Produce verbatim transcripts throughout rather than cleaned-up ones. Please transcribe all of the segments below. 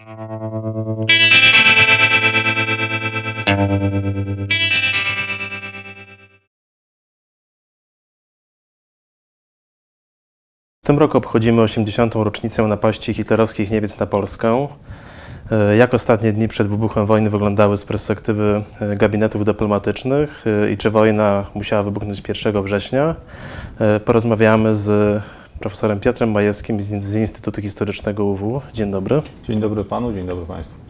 W tym roku obchodzimy osiemdziesiątą rocznicę napaści hitlerowskich Niemiec na Polskę. Jak ostatnie dni przed wybuchem wojny wyglądały z perspektywy gabinetów dyplomatycznych i czy wojna musiała wybuchnąć pierwszego września? Porozmawiamy z profesorem Piotrem Majewskim z Instytutu Historycznego U W. Dzień dobry. Dzień dobry panu, dzień dobry państwu.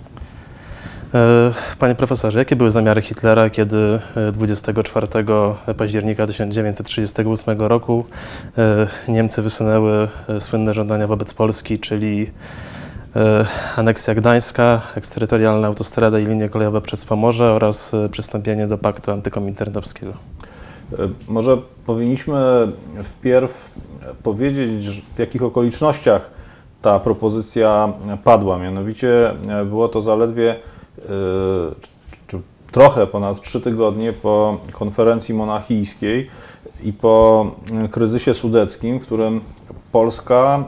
Panie profesorze, jakie były zamiary Hitlera, kiedy dwudziestego czwartego października tysiąc dziewięćset trzydziestego ósmego roku Niemcy wysunęły słynne żądania wobec Polski, czyli aneksja Gdańska, eksterytorialna autostrada i linie kolejowe przez Pomorze oraz przystąpienie do paktu antykominternowskiego? Może powinniśmy wpierw powiedzieć, w jakich okolicznościach ta propozycja padła. Mianowicie było to zaledwie czy trochę ponad trzy tygodnie po konferencji monachijskiej i po kryzysie sudeckim, w którym Polska,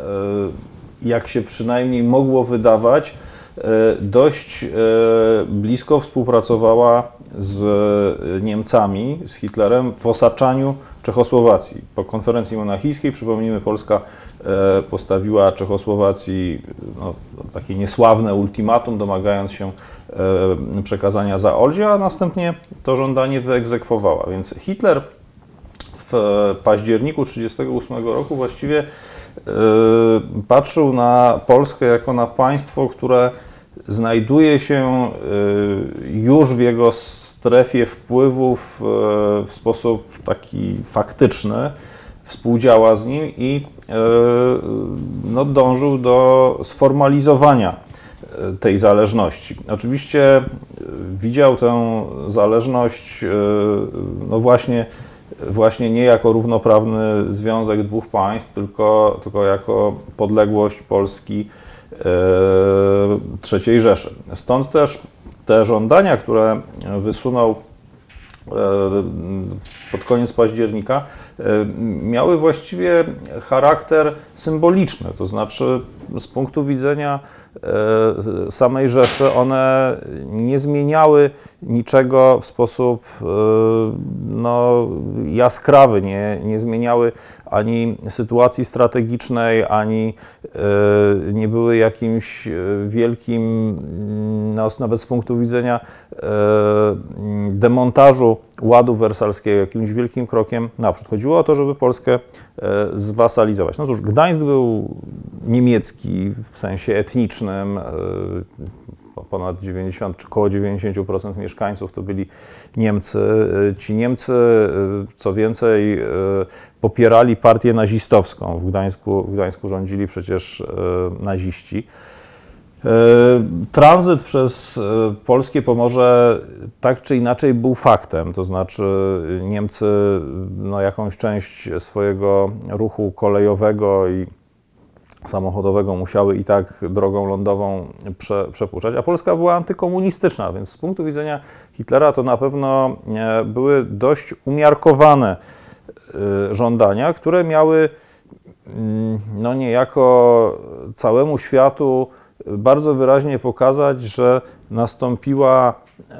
jak się przynajmniej mogło wydawać, dość blisko współpracowała z Niemcami, z Hitlerem w osaczaniu Czechosłowacji. Po konferencji monachijskiej, przypomnijmy, Polska postawiła Czechosłowacji no, takie niesławne ultimatum, domagając się przekazania Zaolzia, a następnie to żądanie wyegzekwowała. Więc Hitler w październiku tysiąc dziewięćset trzydziestego ósmego roku właściwie patrzył na Polskę jako na państwo, które znajduje się już w jego strefie wpływów w sposób taki faktyczny, współdziała z nim i no, dążył do sformalizowania tej zależności. Oczywiście widział tę zależność no właśnie, właśnie nie jako równoprawny związek dwóch państw, tylko, tylko jako podległość Polski trzeciej Rzeszy. Stąd też te żądania, które wysunął pod koniec października, miały właściwie charakter symboliczny, to znaczy z punktu widzenia samej Rzeszy one nie zmieniały niczego w sposób no, jaskrawy, nie, nie zmieniały ani sytuacji strategicznej, ani nie były jakimś wielkim, no, nawet z punktu widzenia demontażu Ładu Wersalskiego, jakimś wielkim krokiem naprzód. Chodziło o to, żeby Polskę zwasalizować. No cóż, Gdańsk był niemiecki w sensie etnicznym, ponad dziewięćdziesiąt czy około dziewięćdziesiąt procent mieszkańców to byli Niemcy. Ci Niemcy, co więcej, popierali partię nazistowską. W Gdańsku, w Gdańsku rządzili przecież naziści. Tranzyt przez polskie Pomorze tak czy inaczej był faktem, to znaczy Niemcy no, jakąś część swojego ruchu kolejowego i samochodowego musiały i tak drogą lądową prze, przepuszczać, a Polska była antykomunistyczna, więc z punktu widzenia Hitlera to na pewno były dość umiarkowane żądania, które miały no niejako całemu światu bardzo wyraźnie pokazać, że nastąpiła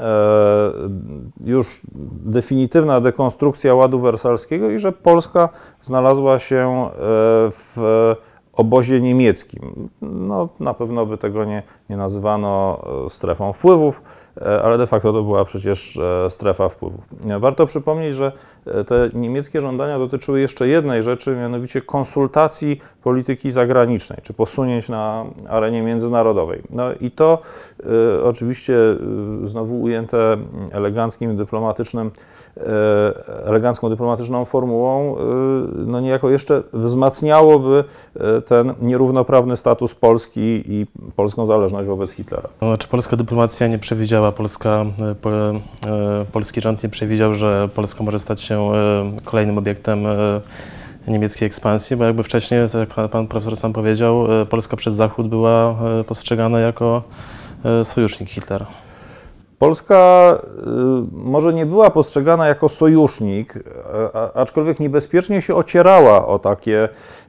już definitywna dekonstrukcja Ładu Wersalskiego i że Polska znalazła się w obozie niemieckim. No, na pewno by tego nie, nie nazywano strefą wpływów, ale de facto to była przecież strefa wpływów. Warto przypomnieć, że te niemieckie żądania dotyczyły jeszcze jednej rzeczy, mianowicie konsultacji polityki zagranicznej, czy posunięć na arenie międzynarodowej. No i to y, oczywiście y, znowu ujęte eleganckim, dyplomatycznym, y, elegancką dyplomatyczną formułą, y, no niejako jeszcze wzmacniałoby y, ten nierównoprawny status Polski i polską zależność wobec Hitlera. No, czy polska dyplomacja nie przewidziała, Polska, po, e, polski rząd nie przewidział, że Polska może stać się e, kolejnym obiektem e, niemieckiej ekspansji, bo jakby wcześniej, jak pan, pan profesor sam powiedział, e, Polska przez Zachód była e, postrzegana jako e, sojusznik Hitlera. Polska może nie była postrzegana jako sojusznik, aczkolwiek niebezpiecznie się ocierała o takie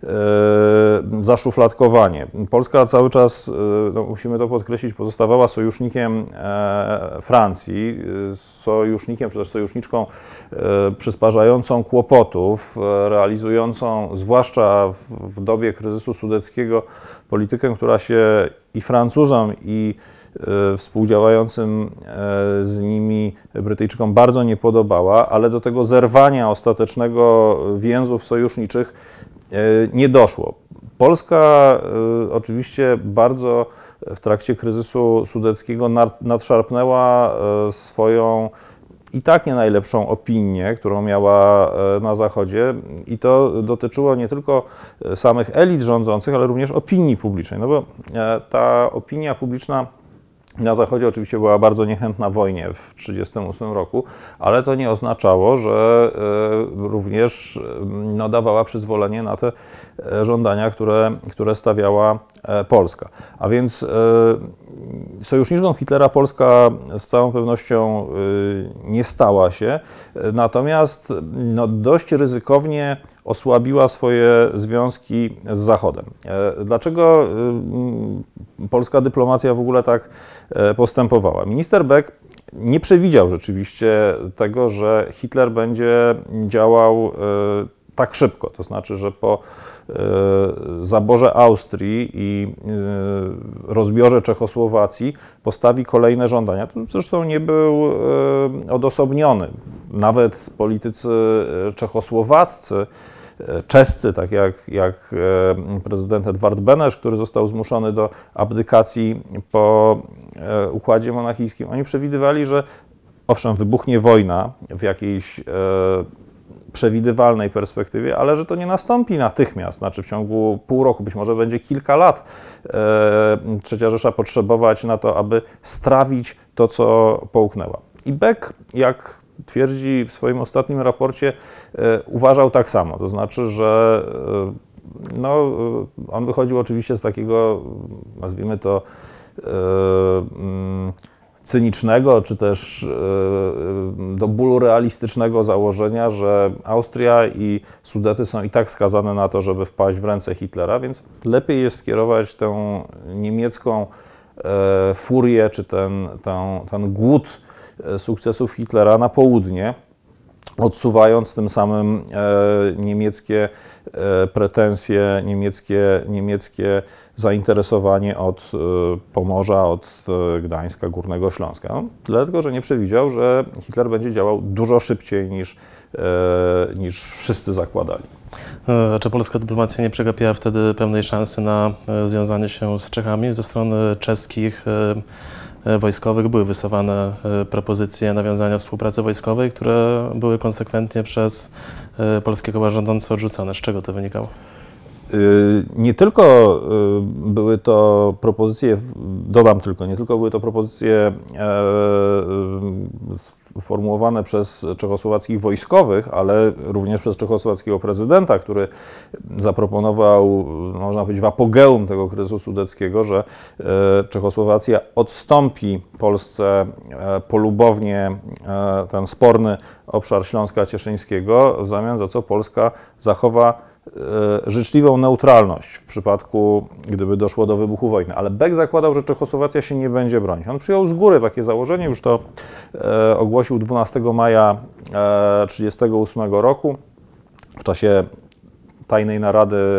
zaszufladkowanie. Polska cały czas, no musimy to podkreślić, pozostawała sojusznikiem Francji, sojusznikiem czy też sojuszniczką przysparzającą kłopotów, realizującą, zwłaszcza w, w dobie kryzysu sudeckiego, politykę, która się i Francuzom, i współdziałającym z nimi Brytyjczykom bardzo nie podobała, ale do tego zerwania ostatecznego więzów sojuszniczych nie doszło. Polska oczywiście bardzo w trakcie kryzysu sudeckiego nadszarpnęła swoją i tak nie najlepszą opinię, którą miała na Zachodzie, i to dotyczyło nie tylko samych elit rządzących, ale również opinii publicznej, no bo ta opinia publiczna na Zachodzie oczywiście była bardzo niechętna wojnie w tysiąc dziewięćset trzydziestym ósmym roku, ale to nie oznaczało, że również no, dawała przyzwolenie na te żądania, które, które stawiała Polska. A więc sojuszniczką Hitlera Polska z całą pewnością nie stała się, natomiast no, dość ryzykownie osłabiła swoje związki z Zachodem. Dlaczego polska dyplomacja w ogóle tak postępowała? Minister Beck nie przewidział rzeczywiście tego, że Hitler będzie działał tak szybko, to znaczy, że po zaborze Austrii i rozbiorze Czechosłowacji postawi kolejne żądania. To zresztą nie był odosobniony. Nawet politycy czechosłowaccy, czescy, tak jak, jak prezydent Edward Beneš, który został zmuszony do abdykacji po układzie monachijskim, oni przewidywali, że owszem, wybuchnie wojna w jakiejś przewidywalnej perspektywie, ale że to nie nastąpi natychmiast, znaczy w ciągu pół roku, być może będzie kilka lat Trzecia Rzesza potrzebować na to, aby strawić to, co połknęła. I Beck, jak twierdzi w swoim ostatnim raporcie, uważał tak samo, to znaczy, że no, on wychodził oczywiście z takiego, nazwijmy to, cynicznego, czy też do bólu realistycznego założenia, że Austria i Sudety są i tak skazane na to, żeby wpaść w ręce Hitlera, więc lepiej jest skierować tę niemiecką furię, czy ten, ten, ten głód sukcesów Hitlera na południe, odsuwając tym samym niemieckie pretensje, niemieckie, niemieckie zainteresowanie od Pomorza, od Gdańska, Górnego Śląska. No, dlatego, że nie przewidział, że Hitler będzie działał dużo szybciej niż, niż wszyscy zakładali. A czy polska dyplomacja nie przegapiła wtedy pełnej szansy na związanie się z Czechami? Ze strony czeskich wojskowych były wysuwane propozycje nawiązania współpracy wojskowej, które były konsekwentnie przez polskiego rządzącego odrzucone. Z czego to wynikało? Nie tylko były to propozycje, dodam tylko, nie tylko były to propozycje sformułowane przez czechosłowackich wojskowych, ale również przez czechosłowackiego prezydenta, który zaproponował, można powiedzieć, w apogeum tego kryzysu sudeckiego, że Czechosłowacja odstąpi Polsce polubownie ten sporny obszar Śląska Cieszyńskiego, w zamian za co Polska zachowa życzliwą neutralność w przypadku, gdyby doszło do wybuchu wojny. Ale Beck zakładał, że Czechosłowacja się nie będzie bronić. On przyjął z góry takie założenie, już to e, ogłosił dwunastego maja tysiąc dziewięćset trzydziestego ósmego roku w czasie tajnej narady e,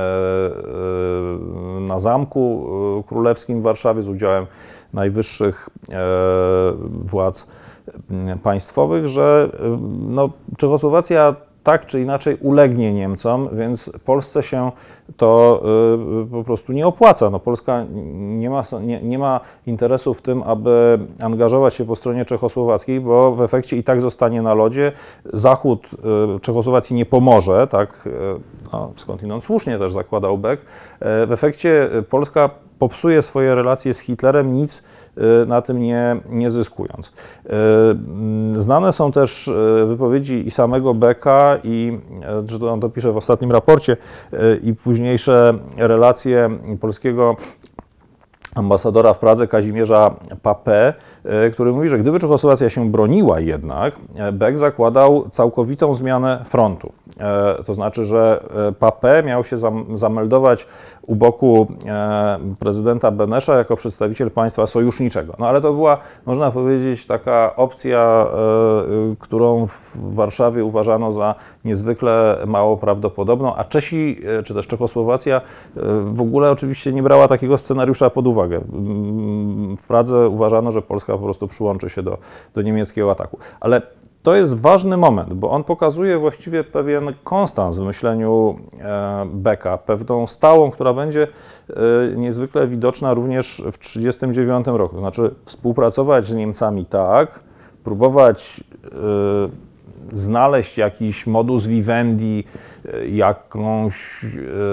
e, na Zamku Królewskim w Warszawie z udziałem najwyższych e, władz państwowych, że no, Czechosłowacja tak czy inaczej ulegnie Niemcom, więc Polsce się to y, po prostu nie opłaca. No, Polska nie ma, nie, nie ma interesu w tym, aby angażować się po stronie czechosłowackiej, bo w efekcie i tak zostanie na lodzie. Zachód y, Czechosłowacji nie pomoże, tak, y, no, skądinąd słusznie też zakładał Beck. Y, w efekcie Polska popsuje swoje relacje z Hitlerem, nic na tym nie, nie zyskując. Znane są też wypowiedzi i samego Becka, i że to on to pisze w ostatnim raporcie, i późniejsze relacje polskiego ambasadora w Pradze Kazimierza Papę, który mówi, że gdyby Czechosłowacja się broniła jednak, Beck zakładał całkowitą zmianę frontu. To znaczy, że Papę miał się zameldować u boku prezydenta Benesza jako przedstawiciel państwa sojuszniczego. No ale to była, można powiedzieć, taka opcja, którą w Warszawie uważano za niezwykle mało prawdopodobną, a Czesi, czy też Czechosłowacja w ogóle oczywiście nie brała takiego scenariusza pod uwagę. W Pradze uważano, że Polska po prostu przyłączy się do, do niemieckiego ataku. Ale to jest ważny moment, bo on pokazuje właściwie pewien konstans w myśleniu Becka, pewną stałą, która będzie niezwykle widoczna również w tysiąc dziewięćset trzydziestym dziewiątym roku. To znaczy współpracować z Niemcami tak, próbować znaleźć jakiś modus vivendi, jakąś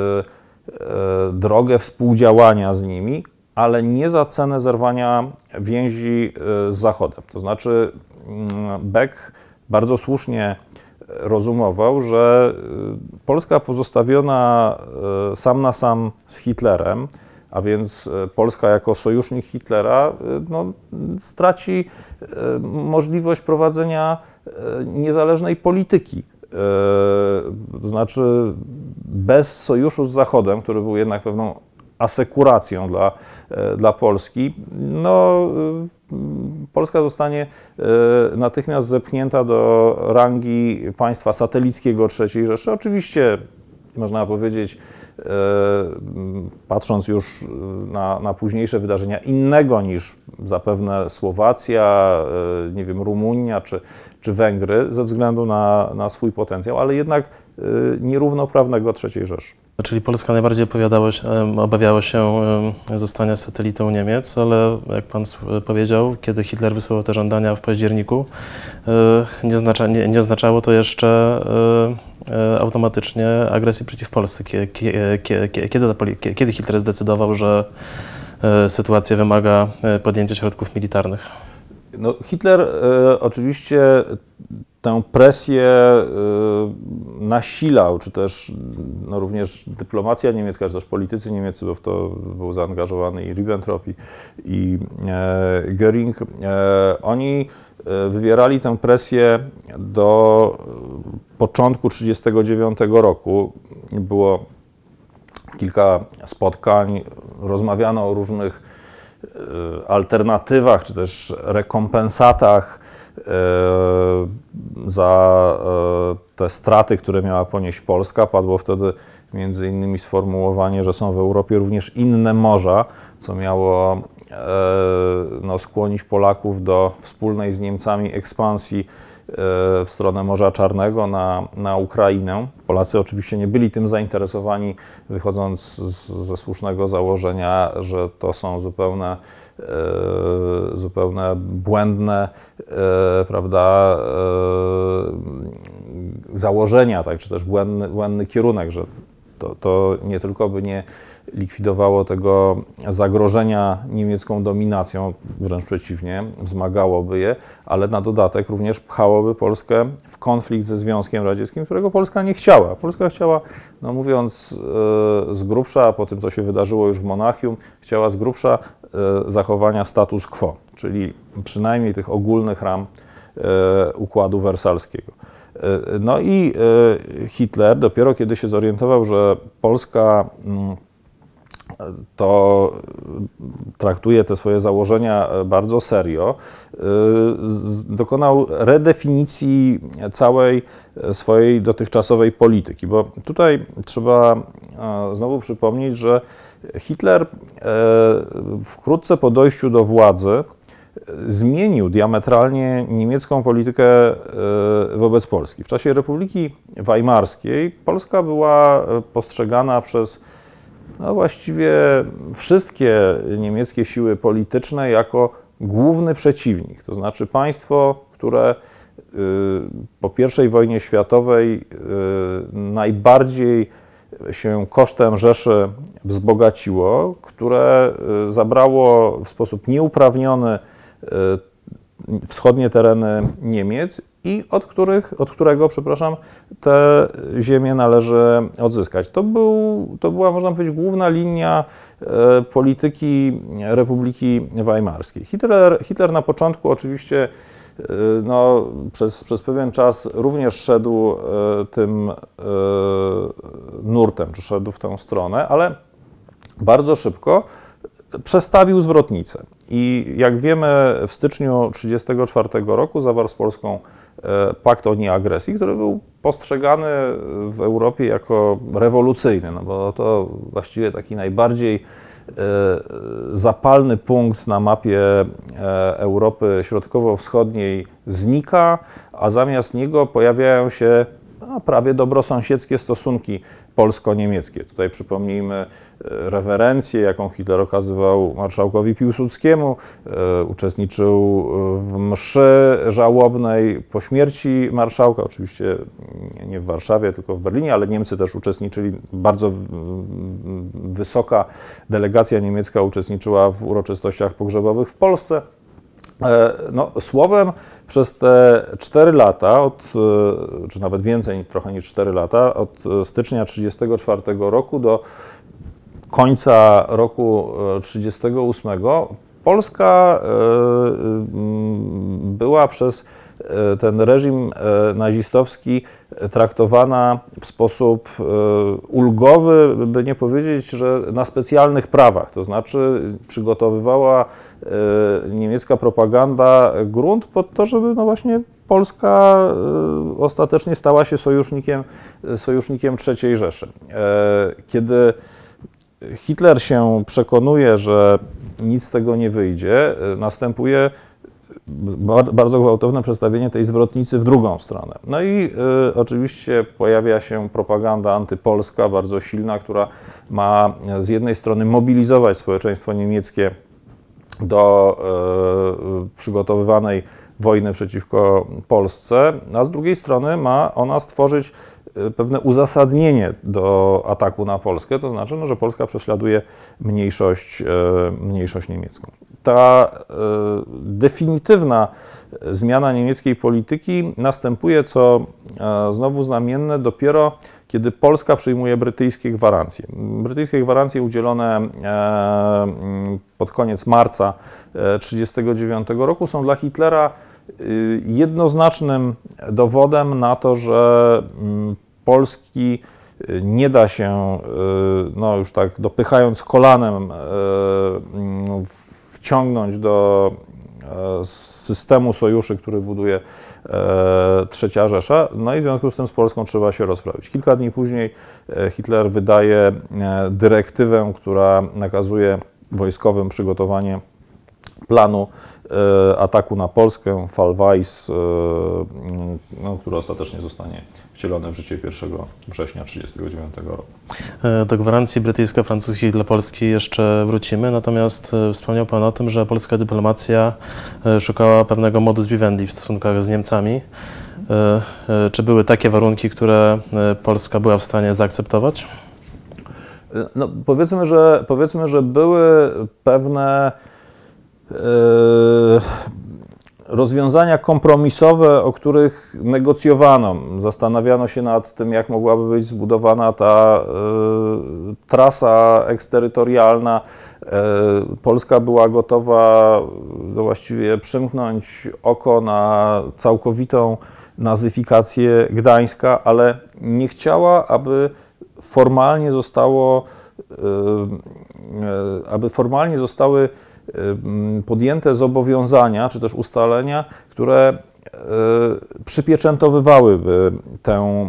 drogę współdziałania z nimi, ale nie za cenę zerwania więzi z Zachodem. To znaczy Beck bardzo słusznie rozumował, że Polska pozostawiona sam na sam z Hitlerem, a więc Polska jako sojusznik Hitlera, no, straci możliwość prowadzenia niezależnej polityki. To znaczy bez sojuszu z Zachodem, który był jednak pewną asekuracją dla, dla Polski, no, Polska zostanie natychmiast zepchnięta do rangi państwa satelickiego trzeciej Rzeszy. Oczywiście, można powiedzieć, patrząc już na, na późniejsze wydarzenia, innego niż zapewne Słowacja, nie wiem, Rumunia czy, czy Węgry, ze względu na, na swój potencjał, ale jednak nierównoprawnego trzeciej Rzeszy. Czyli Polska najbardziej opowiadała się, obawiała się zostania satelitą Niemiec, ale jak pan powiedział, kiedy Hitler wysyłał te żądania w październiku, nie, oznacza, nie, nie oznaczało to jeszcze automatycznie agresji przeciw Polsce. Kiedy, kiedy, kiedy Hitler zdecydował, że sytuacja wymaga podjęcia środków militarnych? No, Hitler e, oczywiście tę presję y, nasilał, czy też no, również dyplomacja niemiecka, czy też politycy niemieccy, bo w to był zaangażowany i Ribbentrop, i, i e, Göring. E, oni wywierali tę presję do początku tysiąc dziewięćset trzydziestego dziewiątego roku. Było kilka spotkań, rozmawiano o różnych alternatywach, czy też rekompensatach za te straty, które miała ponieść Polska. Padło wtedy między innymi sformułowanie, że są w Europie również inne morza, co miało no, skłonić Polaków do wspólnej z Niemcami ekspansji w stronę Morza Czarnego na, na Ukrainę. Polacy oczywiście nie byli tym zainteresowani, wychodząc z, ze słusznego założenia, że to są zupełne, e, zupełne błędne, e, prawda, e, założenia, tak, czy też błędny, błędny kierunek, że to, to nie tylko by nie likwidowało tego zagrożenia niemiecką dominacją, wręcz przeciwnie, wzmagałoby je, ale na dodatek również pchałoby Polskę w konflikt ze Związkiem Radzieckim, którego Polska nie chciała. Polska chciała, no mówiąc z grubsza, po tym co się wydarzyło już w Monachium, chciała z grubsza zachowania status quo, czyli przynajmniej tych ogólnych ram Układu Wersalskiego. No i Hitler dopiero kiedy się zorientował, że Polska to traktuje te swoje założenia bardzo serio, dokonał redefinicji całej swojej dotychczasowej polityki, bo tutaj trzeba znowu przypomnieć, że Hitler wkrótce po dojściu do władzy zmienił diametralnie niemiecką politykę wobec Polski. W czasie Republiki Weimarskiej Polska była postrzegana przez no właściwie wszystkie niemieckie siły polityczne jako główny przeciwnik, to znaczy państwo, które po pierwszej wojnie światowej najbardziej się kosztem Rzeszy wzbogaciło, które zabrało w sposób nieuprawniony wschodnie tereny Niemiec i od, których, od którego, przepraszam, te ziemię należy odzyskać. To, był, to była, można powiedzieć, główna linia polityki Republiki Weimarskiej. Hitler, Hitler na początku oczywiście no, przez, przez pewien czas również szedł tym nurtem, czy szedł w tę stronę, ale bardzo szybko przestawił zwrotnicę. I jak wiemy, w styczniu tysiąc dziewięćset trzydziestego czwartego roku zawarł z Polską pakt o nieagresji, który był postrzegany w Europie jako rewolucyjny, no bo to właściwie taki najbardziej zapalny punkt na mapie Europy Środkowo-Wschodniej znika, a zamiast niego pojawiają się no, prawie dobrosąsiedzkie stosunki polsko-niemieckie. Tutaj przypomnijmy rewerencję, jaką Hitler okazywał marszałkowi Piłsudskiemu, uczestniczył w mszy żałobnej po śmierci marszałka, oczywiście nie w Warszawie, tylko w Berlinie, ale Niemcy też uczestniczyli, bardzo wysoka delegacja niemiecka uczestniczyła w uroczystościach pogrzebowych w Polsce. No, słowem, przez te cztery lata, od, czy nawet więcej, trochę niż cztery lata, od stycznia tysiąc dziewięćset trzydziestego czwartego roku do końca roku tysiąc dziewięćset trzydziestego ósmego Polska była przez ten reżim nazistowski traktowana w sposób ulgowy, by nie powiedzieć, że na specjalnych prawach. To znaczy przygotowywała niemiecka propaganda grunt pod to, żeby no właśnie Polska ostatecznie stała się sojusznikiem, sojusznikiem trzeciej Rzeszy. Kiedy Hitler się przekonuje, że nic z tego nie wyjdzie, następuje bardzo gwałtowne przestawienie tej zwrotnicy w drugą stronę. No i y, oczywiście pojawia się propaganda antypolska, bardzo silna, która ma z jednej strony mobilizować społeczeństwo niemieckie do y, przygotowywanej wojny przeciwko Polsce, a z drugiej strony ma ona stworzyć pewne uzasadnienie do ataku na Polskę, to znaczy, no, że Polska prześladuje mniejszość, mniejszość niemiecką. Ta definitywna zmiana niemieckiej polityki następuje, co znowu znamienne, dopiero kiedy Polska przyjmuje brytyjskie gwarancje. Brytyjskie gwarancje udzielone pod koniec marca tysiąc dziewięćset trzydziestego dziewiątego roku są dla Hitlera jednoznacznym dowodem na to, że Polski nie da się, no już tak dopychając kolanem, wciągnąć do systemu sojuszy, który buduje trzecia Rzesza, no i w związku z tym z Polską trzeba się rozprawić. Kilka dni później Hitler wydaje dyrektywę, która nakazuje wojskowym przygotowanie planu ataku na Polskę, Fallweiss, no, który ostatecznie zostanie wcielony w życie pierwszego września tysiąc dziewięćset trzydziestego dziewiątego roku. Do gwarancji brytyjsko-francuskich dla Polski jeszcze wrócimy, natomiast wspomniał Pan o tym, że polska dyplomacja szukała pewnego modus vivendi w stosunkach z Niemcami. Czy były takie warunki, które Polska była w stanie zaakceptować? No, powiedzmy, że, powiedzmy, że były pewne rozwiązania kompromisowe, o których negocjowano. Zastanawiano się nad tym, jak mogłaby być zbudowana ta y, trasa eksterytorialna. Y, Polska była gotowa no, właściwie przymknąć oko na całkowitą nazyfikację Gdańska, ale nie chciała, aby formalnie zostało, y, y, aby formalnie zostały podjęte zobowiązania, czy też ustalenia, które przypieczętowywałyby tę,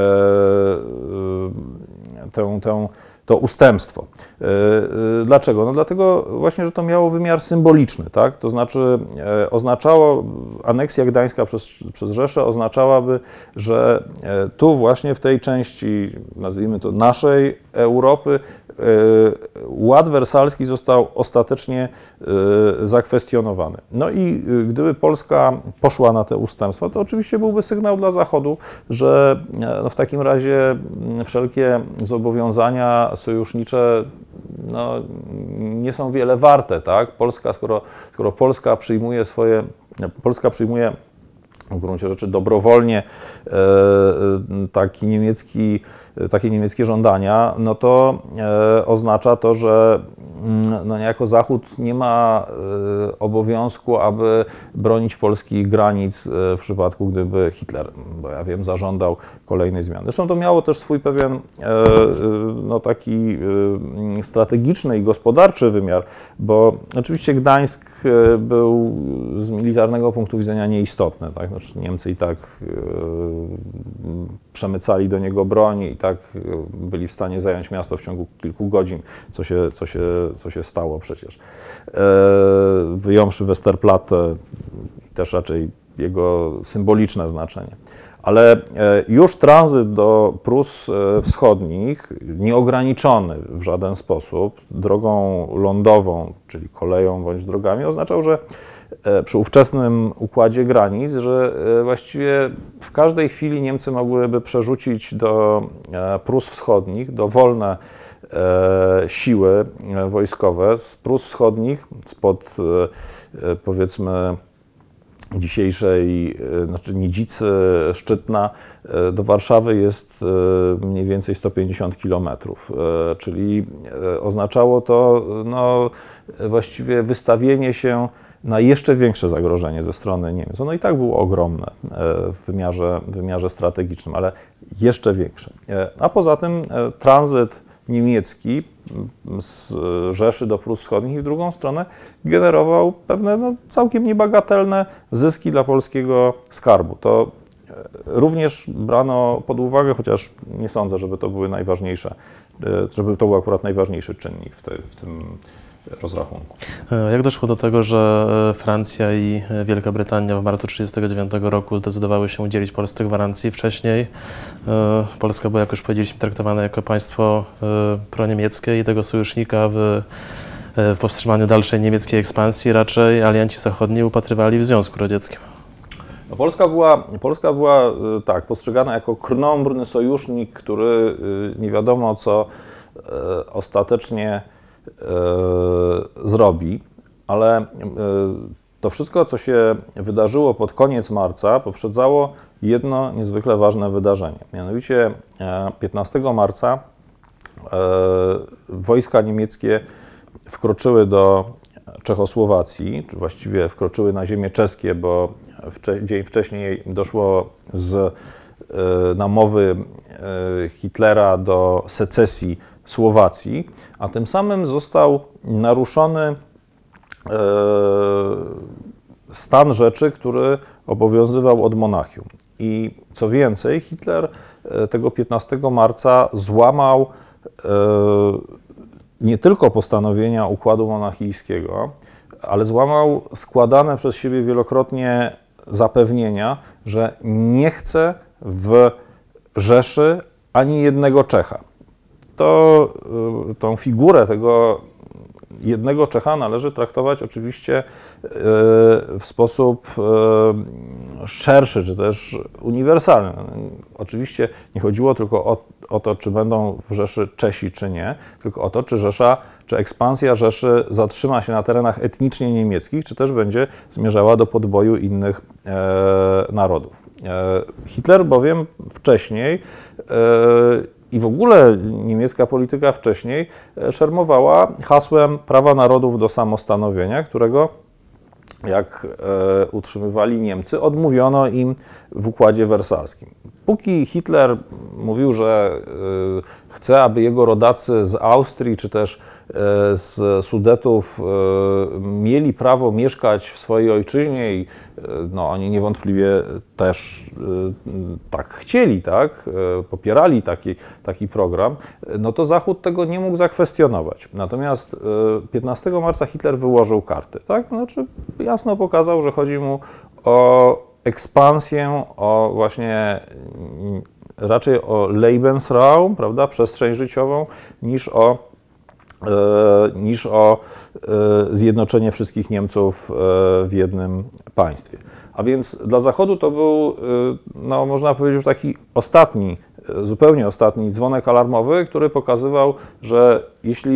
tę, tę, to ustępstwo. Dlaczego? No dlatego właśnie, że to miało wymiar symboliczny, tak? To znaczy oznaczało, aneksja gdańska przez, przez Rzeszę oznaczałaby, że tu właśnie w tej części, nazwijmy to naszej Europy, ład wersalski został ostatecznie zakwestionowany. No i gdyby Polska poszła na te ustępstwa, to oczywiście byłby sygnał dla Zachodu, że no w takim razie wszelkie zobowiązania sojusznicze no, nie są wiele warte, tak? Polska, skoro, skoro Polska przyjmuje swoje Polska przyjmuje w gruncie rzeczy dobrowolnie taki niemiecki, takie niemieckie żądania, no to oznacza to, że no niejako Zachód nie ma obowiązku, aby bronić polskich granic w przypadku, gdyby Hitler, bo ja wiem, zażądał kolejnej zmiany. Zresztą to miało też swój pewien no, taki strategiczny i gospodarczy wymiar, bo oczywiście Gdańsk był z militarnego punktu widzenia nieistotny, tak? Znaczy Niemcy i tak przemycali do niego broń i tak byli w stanie zająć miasto w ciągu kilku godzin, co się, co się, co się stało przecież. Wyjąwszy Westerplatte, też raczej jego symboliczne znaczenie. Ale już tranzyt do Prus Wschodnich, nieograniczony w żaden sposób, drogą lądową, czyli koleją bądź drogami, oznaczał, że przy ówczesnym układzie granic, że właściwie w każdej chwili Niemcy mogłyby przerzucić do Prus Wschodnich dowolne siły wojskowe z Prus Wschodnich, spod powiedzmy dzisiejszej, znaczy Nidzicy, Szczytna, do Warszawy jest mniej więcej sto pięćdziesiąt kilometrów, czyli oznaczało to no, właściwie wystawienie się na jeszcze większe zagrożenie ze strony Niemiec. Ono i tak było ogromne w wymiarze, w wymiarze strategicznym, ale jeszcze większe. A poza tym tranzyt niemiecki z Rzeszy do Prus Wschodnich i w drugą stronę generował pewne no, całkiem niebagatelne zyski dla polskiego skarbu. To również brano pod uwagę, chociaż nie sądzę, żeby to były najważniejsze, żeby to był akurat najważniejszy czynnik w, te, w tym rozrachunku. Jak doszło do tego, że Francja i Wielka Brytania w marcu tysiąc dziewięćset trzydziestego dziewiątego roku zdecydowały się udzielić Polsce gwarancji? Wcześniej Polska była, jak już powiedzieliśmy, traktowana jako państwo proniemieckie i tego sojusznika w, w powstrzymaniu dalszej niemieckiej ekspansji raczej alianci zachodni upatrywali w Związku Radzieckim. No Polska była, Polska była tak, postrzegana jako krnąbrny sojusznik, który nie wiadomo co ostatecznie zrobi, ale to wszystko, co się wydarzyło pod koniec marca, poprzedzało jedno niezwykle ważne wydarzenie. Mianowicie piętnastego marca wojska niemieckie wkroczyły do Czechosłowacji, czy właściwie wkroczyły na ziemię czeskie, bo dzień wcześniej doszło z namowy Hitlera do secesji Słowacji, a tym samym został naruszony stan rzeczy, który obowiązywał od Monachium. I co więcej, Hitler tego piętnastego marca złamał nie tylko postanowienia Układu Monachijskiego, ale złamał składane przez siebie wielokrotnie zapewnienia, że nie chce w Rzeszy ani jednego Czecha. To, tą figurę tego jednego Czecha należy traktować oczywiście w sposób szerszy, czy też uniwersalny. Oczywiście nie chodziło tylko o, o to, czy będą w Rzeszy Czesi, czy nie, tylko o to, czy Rzesza, czy ekspansja Rzeszy zatrzyma się na terenach etnicznie niemieckich, czy też będzie zmierzała do podboju innych narodów. Hitler bowiem wcześniej i w ogóle niemiecka polityka wcześniej szermowała hasłem prawa narodów do samostanowienia, którego, jak e, utrzymywali Niemcy, odmówiono im w Układzie Wersalskim. Póki Hitler mówił, że e, chce, aby jego rodacy z Austrii czy też e, z Sudetów e, mieli prawo mieszkać w swojej ojczyźnie i e, no, oni niewątpliwie też e, tak chcieli, tak? E, popierali taki, taki program, no to Zachód tego nie mógł zakwestionować. Natomiast e, piętnastego marca Hitler wyłożył karty, tak? Znaczy jasno pokazał, że chodzi mu o ekspansję, o właśnie raczej o Lebensraum, prawda, przestrzeń życiową, niż o, e, niż o e, zjednoczenie wszystkich Niemców e, w jednym państwie. A więc dla Zachodu to był, e, no, można powiedzieć, już taki ostatni, e, zupełnie ostatni dzwonek alarmowy, który pokazywał, że jeśli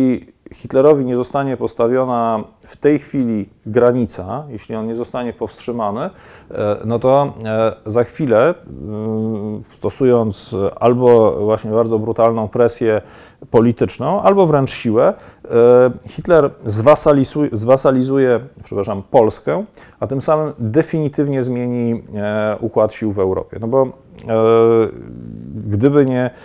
Hitlerowi nie zostanie postawiona w tej chwili granica, jeśli on nie zostanie powstrzymany, no to za chwilę, stosując albo właśnie bardzo brutalną presję polityczną, albo wręcz siłę, Hitler zwasalizuje, zwasalizuje przepraszam, Polskę, a tym samym definitywnie zmieni układ sił w Europie. No bo gdyby nie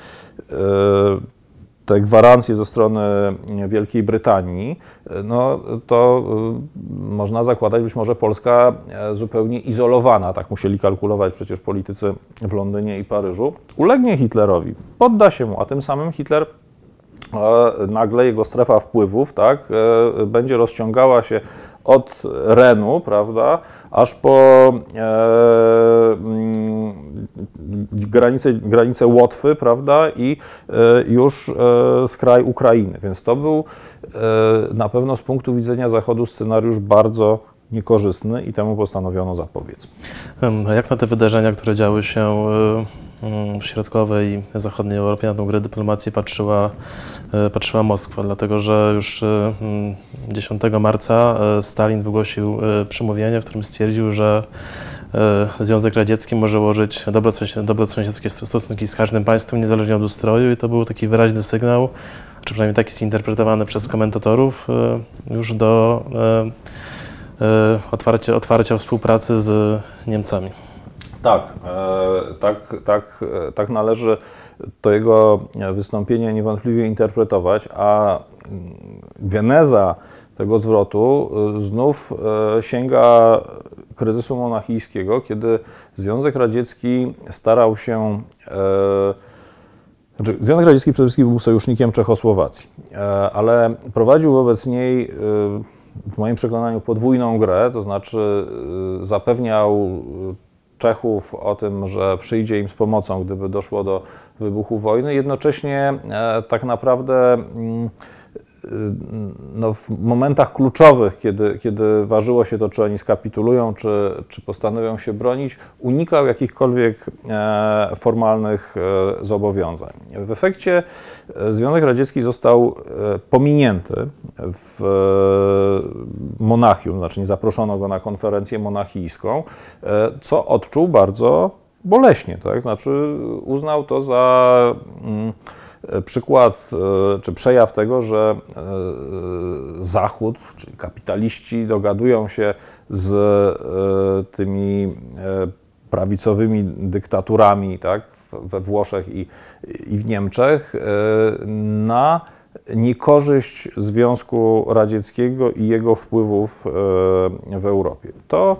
te gwarancje ze strony Wielkiej Brytanii, no to można zakładać, być może Polska zupełnie izolowana, tak musieli kalkulować przecież politycy w Londynie i Paryżu, ulegnie Hitlerowi, podda się mu, a tym samym Hitler nagle jego strefa wpływów, tak, będzie rozciągała się od Renu, prawda, aż po e, granicę, granicę Łotwy, prawda, i e, już e, skraj Ukrainy. Więc to był e, na pewno z punktu widzenia Zachodu scenariusz bardzo niekorzystny i temu postanowiono zapobiec. A jak na te wydarzenia, które działy się w środkowej i zachodniej Europie, na tą grę dyplomacji patrzyła, patrzyła Moskwa, dlatego że już dziesiątego marca Stalin wygłosił przemówienie, w którym stwierdził, że Związek Radziecki może ułożyć dobrosąsiedzkie stosunki z każdym państwem, niezależnie od ustroju, i to był taki wyraźny sygnał, czy przynajmniej tak jest interpretowany przez komentatorów, już do otwarcia, otwarcia współpracy z Niemcami. Tak, e, tak, tak, tak należy to jego wystąpienie niewątpliwie interpretować, a geneza tego zwrotu znów sięga kryzysu monachijskiego, kiedy Związek Radziecki starał się, e, znaczy Związek Radziecki przede wszystkim był sojusznikiem Czechosłowacji, e, ale prowadził wobec niej, e, w moim przekonaniu, podwójną grę, to znaczy e, zapewniał Czechów o tym, że przyjdzie im z pomocą, gdyby doszło do wybuchu wojny. Jednocześnie e, tak naprawdę mm, no, w momentach kluczowych, kiedy, kiedy ważyło się to, czy oni skapitulują, czy, czy postanowią się bronić, unikał jakichkolwiek e, formalnych e, zobowiązań. W efekcie Związek Radziecki został e, pominięty w e, Monachium, znaczy nie zaproszono go na konferencję monachijską, e, co odczuł bardzo boleśnie, tak? Znaczy uznał to za mm, przykład czy przejaw tego, że Zachód, czyli kapitaliści, dogadują się z tymi prawicowymi dyktaturami, tak, we Włoszech i, i w Niemczech na niekorzyść Związku Radzieckiego i jego wpływów w Europie. To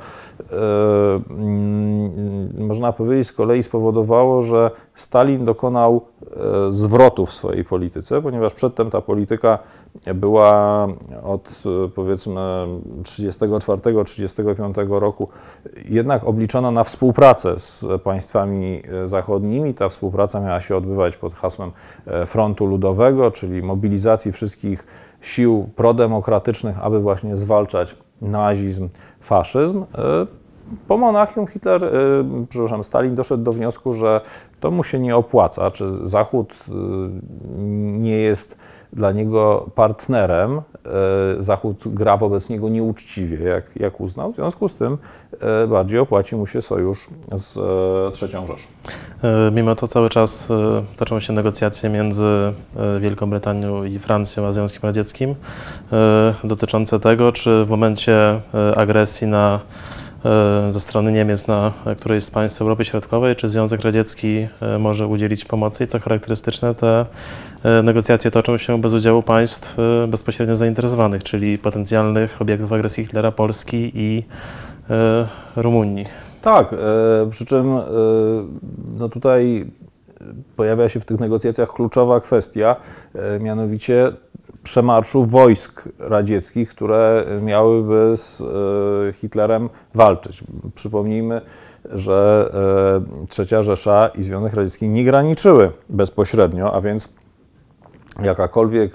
można powiedzieć z kolei spowodowało, że Stalin dokonał zwrotu w swojej polityce, ponieważ przedtem ta polityka była od powiedzmy trzydziestego czwartego trzydziestego piątego roku jednak obliczona na współpracę z państwami zachodnimi. Ta współpraca miała się odbywać pod hasłem Frontu Ludowego, czyli mobilizacji wszystkich sił prodemokratycznych, aby właśnie zwalczać nazizm, faszyzm. Po Monachium Hitler, przepraszam, Stalin doszedł do wniosku, że to mu się nie opłaca, czy Zachód nie jest dla niego partnerem, Zachód gra wobec niego nieuczciwie, jak, jak uznał, w związku z tym bardziej opłaci mu się sojusz z trzecią Rzeszą. Mimo to cały czas toczą się negocjacje między Wielką Brytanią i Francją a Związkiem Radzieckim dotyczące tego, czy w momencie agresji na ze strony Niemiec na którejś z państw Europy Środkowej, czy Związek Radziecki może udzielić pomocy i co charakterystyczne, te negocjacje toczą się bez udziału państw bezpośrednio zainteresowanych, czyli potencjalnych obiektów agresji Hitlera, Polski i Rumunii. Tak, przy czym no tutaj pojawia się w tych negocjacjach kluczowa kwestia, mianowicie przemarszu wojsk radzieckich, które miałyby z Hitlerem walczyć. Przypomnijmy, że trzecia Rzesza i Związek Radziecki nie graniczyły bezpośrednio, a więc jakakolwiek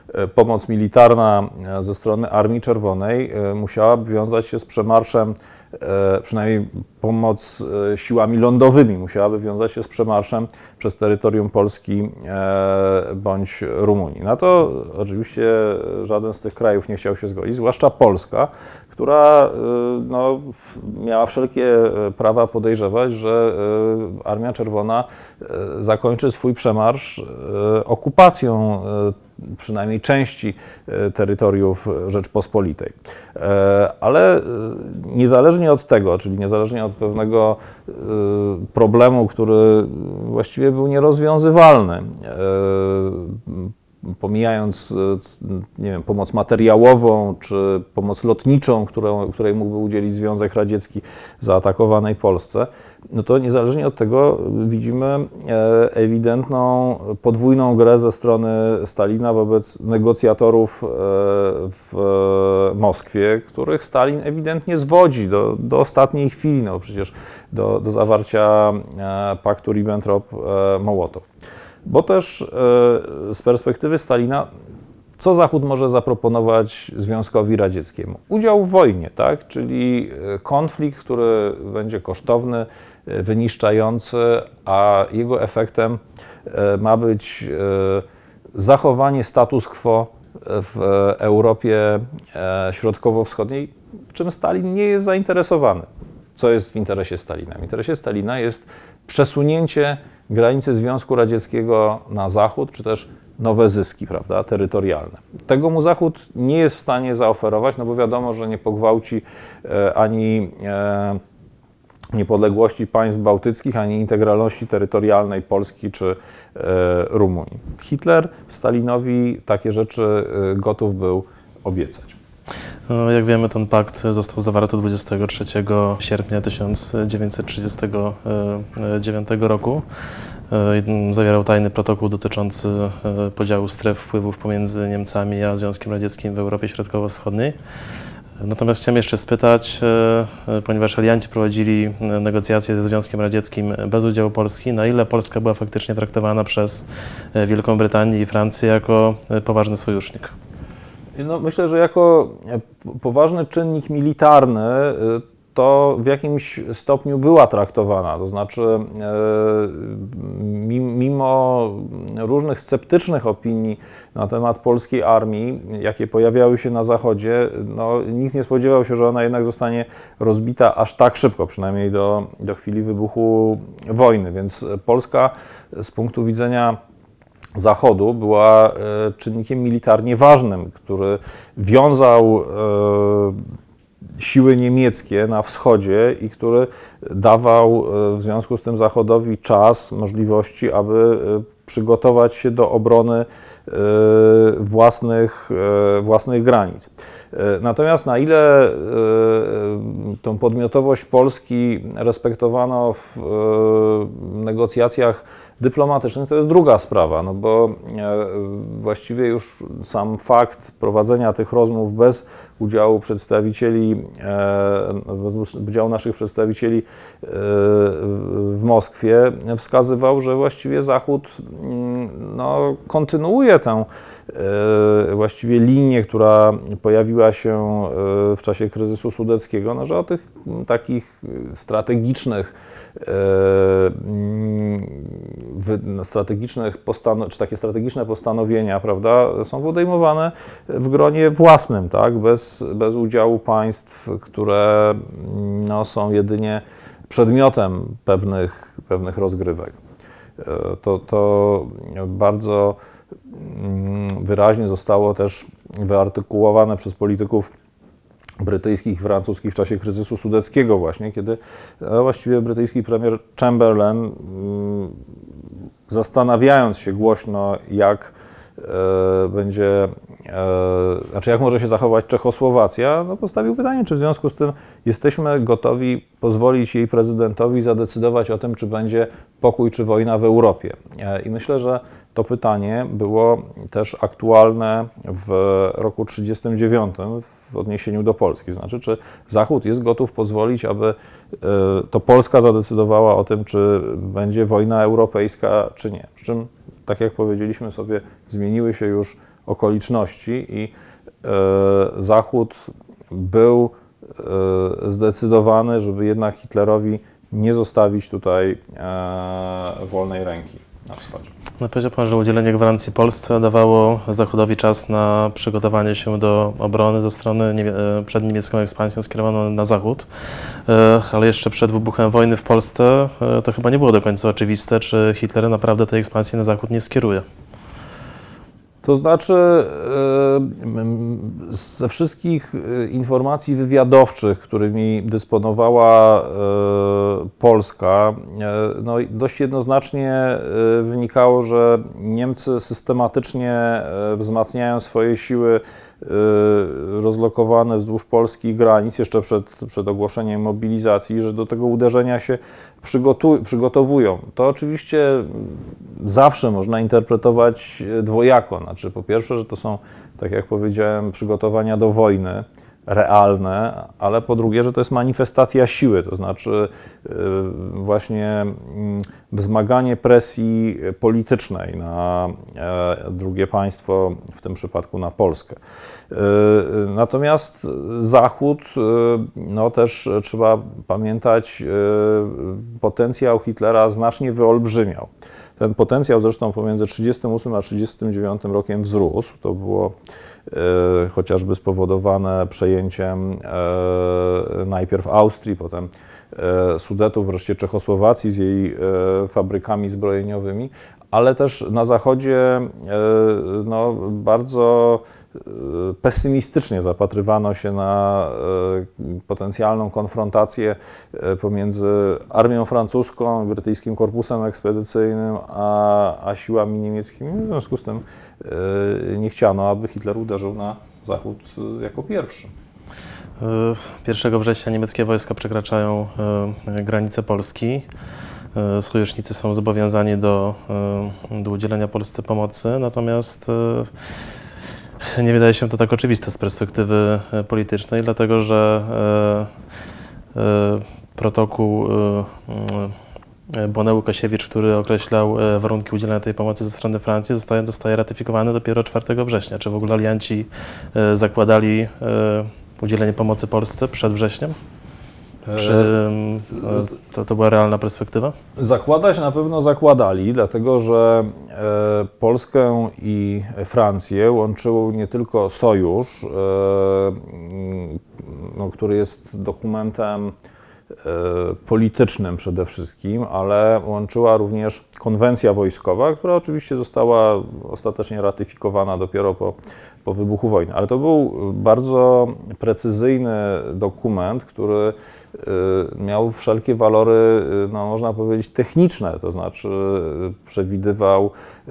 pomoc militarna ze strony Armii Czerwonej musiałaby wiązać się z przemarszem, przynajmniej pomoc siłami lądowymi musiałaby wiązać się z przemarszem przez terytorium Polski bądź Rumunii. Na to oczywiście żaden z tych krajów nie chciał się zgodzić, zwłaszcza Polska, która no, miała wszelkie prawa podejrzewać, że Armia Czerwona zakończy swój przemarsz okupacją przynajmniej części terytoriów Rzeczpospolitej. Ale niezależnie od tego, czyli niezależnie od pewnego problemu, który właściwie był nierozwiązywalny, pomijając, nie wiem, pomoc materiałową czy pomoc lotniczą, którą, której mógłby udzielić Związek Radziecki zaatakowanej Polsce, no to niezależnie od tego widzimy ewidentną podwójną grę ze strony Stalina wobec negocjatorów w Moskwie, których Stalin ewidentnie zwodzi do, do ostatniej chwili, no przecież do, do zawarcia paktu Ribbentrop-Mołotow. Bo też z perspektywy Stalina, co Zachód może zaproponować Związkowi Radzieckiemu? Udział w wojnie, tak? Czyli konflikt, który będzie kosztowny, wyniszczający, a jego efektem ma być zachowanie status quo w Europie Środkowo-Wschodniej, czym Stalin nie jest zainteresowany. Co jest w interesie Stalina? W interesie Stalina jest przesunięcie granicy Związku Radzieckiego na zachód, czy też nowe zyski, prawda, terytorialne. Tego mu Zachód nie jest w stanie zaoferować, no bo wiadomo, że nie pogwałci e, ani e, niepodległości państw bałtyckich, ani integralności terytorialnej Polski czy e, Rumunii. Hitler Stalinowi takie rzeczy e, gotów był obiecać. No, jak wiemy, ten pakt został zawarty dwudziestego trzeciego sierpnia tysiąc dziewięćset trzydziestego dziewiątego roku. Zawierał tajny protokół dotyczący podziału stref wpływów pomiędzy Niemcami a Związkiem Radzieckim w Europie Środkowo-Wschodniej. Natomiast chciałem jeszcze spytać, ponieważ alianci prowadzili negocjacje ze Związkiem Radzieckim bez udziału Polski, na ile Polska była faktycznie traktowana przez Wielką Brytanię i Francję jako poważny sojusznik? No, myślę, że jako poważny czynnik militarny to w jakimś stopniu była traktowana. To znaczy, mimo różnych sceptycznych opinii na temat polskiej armii, jakie pojawiały się na Zachodzie, no, nikt nie spodziewał się, że ona jednak zostanie rozbita aż tak szybko, przynajmniej do, do chwili wybuchu wojny. Więc Polska z punktu widzenia Zachodu była czynnikiem militarnie ważnym, który wiązał siły niemieckie na wschodzie i który dawał w związku z tym Zachodowi czas, możliwości, aby przygotować się do obrony własnych, własnych granic. Natomiast na ile tą podmiotowość Polski respektowano w negocjacjach dyplomatycznych, to jest druga sprawa, no bo właściwie już sam fakt prowadzenia tych rozmów bez udziału przedstawicieli, bez udziału naszych przedstawicieli w Moskwie wskazywał, że właściwie Zachód no, kontynuuje tę właściwie linię, która pojawiła się w czasie kryzysu sudeckiego, no, że o tych takich strategicznych strategicznych postan- czy takie strategiczne postanowienia, prawda, są podejmowane w gronie własnym, tak, bez, bez udziału państw, które no, są jedynie przedmiotem pewnych, pewnych rozgrywek. To, to bardzo wyraźnie zostało też wyartykułowane przez polityków brytyjskich i francuskich w czasie kryzysu sudeckiego właśnie, kiedy no, właściwie brytyjski premier Chamberlain, zastanawiając się głośno, jak e, będzie, e, znaczy jak może się zachować Czechosłowacja, no, postawił pytanie, czy w związku z tym jesteśmy gotowi pozwolić jej prezydentowi zadecydować o tym, czy będzie pokój czy wojna w Europie. E, I myślę, że to pytanie było też aktualne w roku tysiąc dziewięćset trzydziestym dziewiątym w odniesieniu do Polski. Znaczy, czy Zachód jest gotów pozwolić, aby to Polska zadecydowała o tym, czy będzie wojna europejska, czy nie. Przy czym, tak jak powiedzieliśmy sobie, zmieniły się już okoliczności i Zachód był zdecydowany, żeby jednak Hitlerowi nie zostawić tutaj wolnej ręki na wschodzie. No, powiedział Pan, że udzielenie gwarancji Polsce dawało Zachodowi czas na przygotowanie się do obrony ze strony niemie przed niemiecką ekspansją skierowaną na Zachód, ale jeszcze przed wybuchem wojny w Polsce to chyba nie było do końca oczywiste, czy Hitler naprawdę tej ekspansji na Zachód nie skieruje. To znaczy, ze wszystkich informacji wywiadowczych, którymi dysponowała Polska, no dość jednoznacznie wynikało, że Niemcy systematycznie wzmacniają swoje siły rozlokowane wzdłuż polskich granic jeszcze przed, przed ogłoszeniem mobilizacji, że do tego uderzenia się przygotowują. To oczywiście zawsze można interpretować dwojako. Znaczy, po pierwsze, że to są, tak jak powiedziałem, przygotowania do wojny realne, ale po drugie, że to jest manifestacja siły, to znaczy właśnie wzmaganie presji politycznej na drugie państwo, w tym przypadku na Polskę. Natomiast Zachód, no też trzeba pamiętać, potencjał Hitlera znacznie wyolbrzymiał. Ten potencjał zresztą pomiędzy trzydziestym ósmym a trzydziestym dziewiątym rokiem wzrósł. To było e, chociażby spowodowane przejęciem e, najpierw Austrii, potem e, Sudetów, wreszcie Czechosłowacji z jej e, fabrykami zbrojeniowymi, ale też na Zachodzie e, no, bardzo pesymistycznie zapatrywano się na potencjalną konfrontację pomiędzy armią francuską, brytyjskim korpusem ekspedycyjnym, a, a siłami niemieckimi. W związku z tym nie chciano, aby Hitler uderzył na Zachód jako pierwszy. pierwszego września niemieckie wojska przekraczają granice Polski. Sojusznicy są zobowiązani do, do udzielenia Polsce pomocy, natomiast nie wydaje się to tak oczywiste z perspektywy politycznej, dlatego że e, e, protokół e, Bonnet-Łukasiewicz, który określał warunki udzielenia tej pomocy ze strony Francji, zostaje, zostaje ratyfikowany dopiero czwartego września. Czy w ogóle alianci e, zakładali e, udzielenie pomocy Polsce przed wrześniem? Czy to, to była realna perspektywa? Zakładać na pewno zakładali, dlatego że Polskę i Francję łączył nie tylko sojusz, no, który jest dokumentem politycznym przede wszystkim, ale łączyła również konwencja wojskowa, która oczywiście została ostatecznie ratyfikowana dopiero po, po wybuchu wojny. Ale to był bardzo precyzyjny dokument, który miał wszelkie walory, no, można powiedzieć, techniczne, to znaczy przewidywał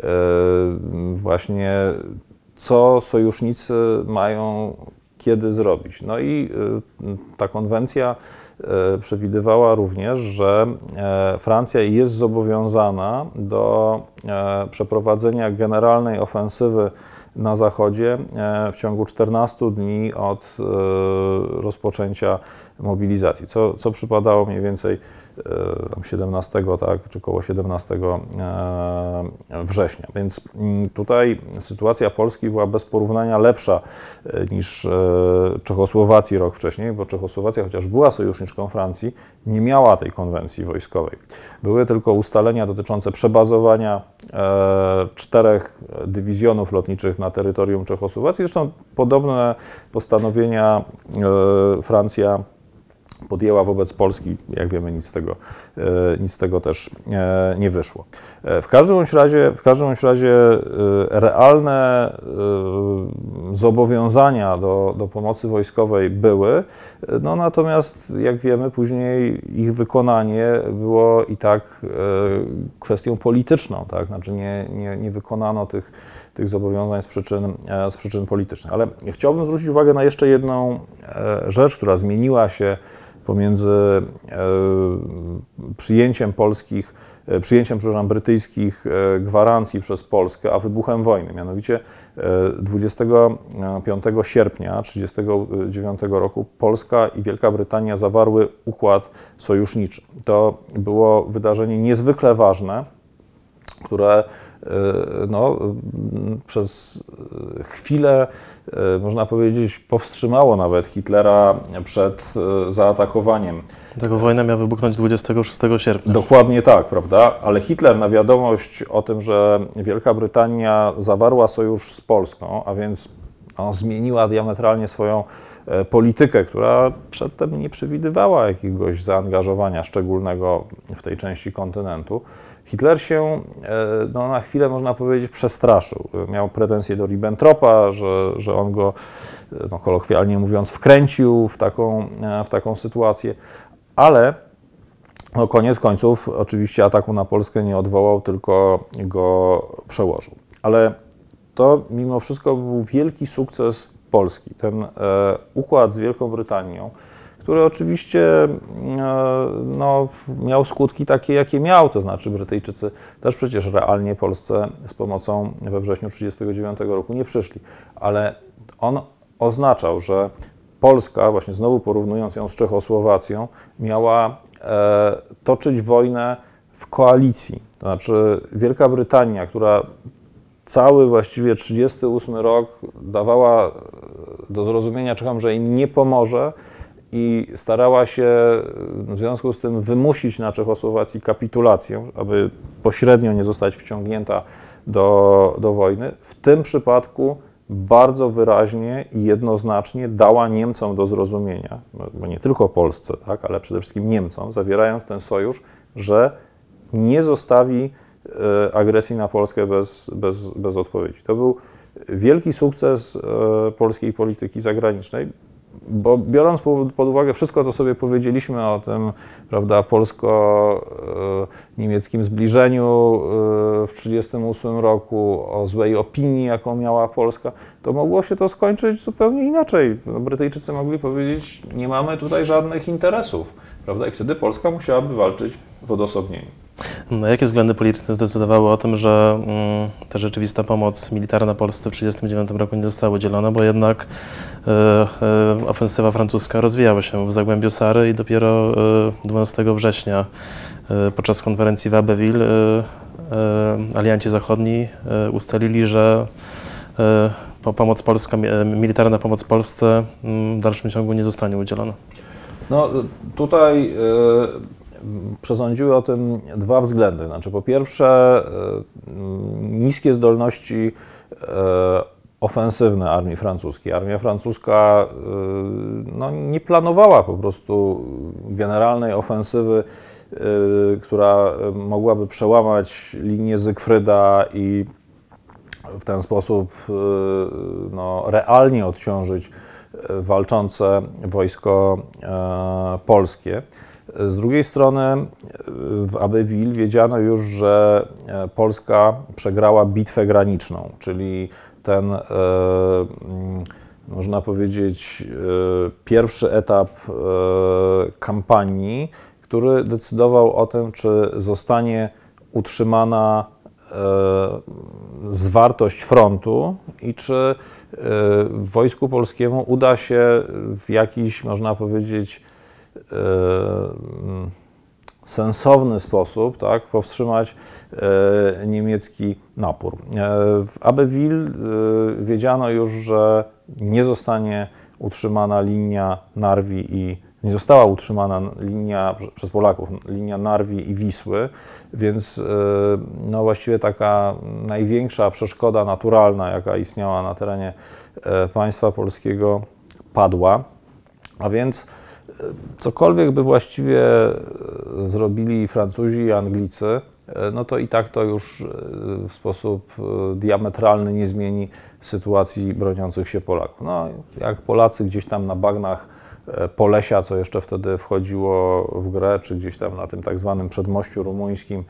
właśnie, co sojusznicy mają kiedy zrobić. No i ta konwencja przewidywała również, że Francja jest zobowiązana do przeprowadzenia generalnej ofensywy na Zachodzie w ciągu czternastu dni od rozpoczęcia mobilizacji, co, co przypadało mniej więcej siedemnastego, tak, czy koło siedemnastego września. Więc tutaj sytuacja Polski była bez porównania lepsza niż Czechosłowacji rok wcześniej, bo Czechosłowacja, chociaż była sojuszniczką Francji, nie miała tej konwencji wojskowej. Były tylko ustalenia dotyczące przebazowania czterech dywizjonów lotniczych na terytorium Czechosłowacji. Zresztą podobne postanowienia Francja podjęła wobec Polski, jak wiemy, nic z tego, nic z tego też nie wyszło. W każdym bądź razie, w każdym bądź razie realne zobowiązania do, do pomocy wojskowej były, no natomiast, jak wiemy, później ich wykonanie było i tak kwestią polityczną, tak? Znaczy nie, nie, nie wykonano tych, tych zobowiązań z przyczyn, z przyczyn politycznych. Ale chciałbym zwrócić uwagę na jeszcze jedną rzecz, która zmieniła się pomiędzy e, przyjęciem polskich, e, przyjęciem, przepraszam, brytyjskich e, gwarancji przez Polskę, a wybuchem wojny. Mianowicie e, dwudziestego piątego sierpnia tysiąc dziewięćset trzydziestego dziewiątego roku Polska i Wielka Brytania zawarły układ sojuszniczy. To było wydarzenie niezwykle ważne, które no, przez chwilę, można powiedzieć, powstrzymało nawet Hitlera przed zaatakowaniem. Taka wojna miała wybuchnąć dwudziestego szóstego sierpnia. Dokładnie tak, prawda? Ale Hitler na wiadomość o tym, że Wielka Brytania zawarła sojusz z Polską, a więc on zmieniła diametralnie swoją politykę, która przedtem nie przewidywała jakiegoś zaangażowania szczególnego w tej części kontynentu. Hitler się no, na chwilę, można powiedzieć, przestraszył. Miał pretensje do Ribbentropa, że, że on go, no, kolokwialnie mówiąc, wkręcił w taką, w taką sytuację, ale no, koniec końców oczywiście ataku na Polskę nie odwołał, tylko go przełożył. Ale to mimo wszystko był wielki sukces Polski. Ten e, układ z Wielką Brytanią, który oczywiście e, no, miał skutki takie, jakie miał, to znaczy Brytyjczycy też przecież realnie Polsce z pomocą we wrześniu tysiąc dziewięćset trzydziestego dziewiątego roku nie przyszli, ale on oznaczał, że Polska, właśnie znowu porównując ją z Czechosłowacją, miała e, toczyć wojnę w koalicji. To znaczy Wielka Brytania, która cały właściwie trzydziesty ósmy rok dawała do zrozumienia Czechom, że im nie pomoże i starała się w związku z tym wymusić na Czechosłowacji kapitulację, aby pośrednio nie zostać wciągnięta do, do wojny. W tym przypadku bardzo wyraźnie i jednoznacznie dała Niemcom do zrozumienia, bo nie tylko Polsce, tak, ale przede wszystkim Niemcom, zawierając ten sojusz, że nie zostawi agresji na Polskę bez, bez, bez odpowiedzi. To był wielki sukces polskiej polityki zagranicznej, bo biorąc pod uwagę wszystko, co sobie powiedzieliśmy o tym, prawda, polsko-niemieckim zbliżeniu w tysiąc dziewięćset trzydziestym ósmym roku, o złej opinii, jaką miała Polska, to mogło się to skończyć zupełnie inaczej. No, Brytyjczycy mogli powiedzieć, nie mamy tutaj żadnych interesów, prawda, i wtedy Polska musiałaby walczyć w odosobnieniu. No, jakie względy polityczne zdecydowały o tym, że mm, ta rzeczywista pomoc militarna Polsce w tysiąc dziewięćset trzydziestym dziewiątym roku nie została udzielona, bo jednak e, e, ofensywa francuska rozwijała się w Zagłębiu Sary i dopiero e, dwunastego września e, podczas konferencji w Abbeville e, e, alianci zachodni e, ustalili, że e, po pomoc polska, e, militarna pomoc Polsce m, w dalszym ciągu nie zostanie udzielona. No tutaj e, przesądziły o tym dwa względy. Znaczy, po pierwsze, niskie zdolności ofensywne armii francuskiej. Armia francuska no, nie planowała po prostu generalnej ofensywy, która mogłaby przełamać linię Zygfryda i w ten sposób no, realnie odciążyć walczące wojsko polskie. Z drugiej strony w Abbeville wiedziano już, że Polska przegrała bitwę graniczną, czyli ten, e, można powiedzieć, e, pierwszy etap e, kampanii, który decydował o tym, czy zostanie utrzymana e, zwartość frontu i czy e, wojsku polskiemu uda się w jakiś, można powiedzieć, sensowny sposób, tak, powstrzymać e, niemiecki napór. E, w Abbeville e, wiedziano już, że nie zostanie utrzymana linia Narwi i nie została utrzymana linia przez Polaków, linia Narwi i Wisły, więc e, no właściwie taka największa przeszkoda naturalna, jaka istniała na terenie e, państwa polskiego, padła, a więc cokolwiek by właściwie zrobili Francuzi i Anglicy, no to i tak to już w sposób diametralny nie zmieni sytuacji broniących się Polaków. No, jak Polacy gdzieś tam na bagnach Polesia, co jeszcze wtedy wchodziło w grę, czy gdzieś tam na tym tak zwanym przedmościu rumuńskim